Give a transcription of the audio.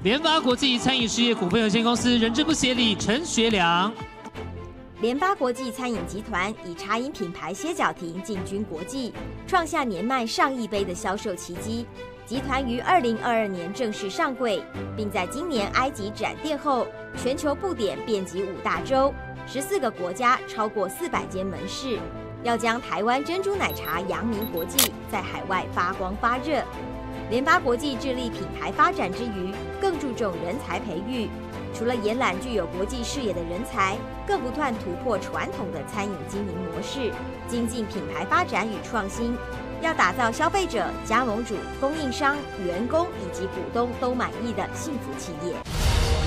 联发国际餐饮事业股份有限公司人资部协理陈学良。 联发国际餐饮集团以茶饮品牌歇脚亭进军国际，创下年卖上亿杯的销售奇迹。集团于2022年正式上柜，并在今年埃及展店后，全球布点遍及5大洲，14个国家，超过400间门市，要将台湾珍珠奶茶扬名国际，在海外发光发热。联发国际致力品牌发展之余，更注重人才培育。除了延揽具有国际视野的人才，更不断突破传统的餐饮经营模式，精进品牌发展与创新。要打造消费者、加盟主、供应商、员工以及股东都满意的幸福企业。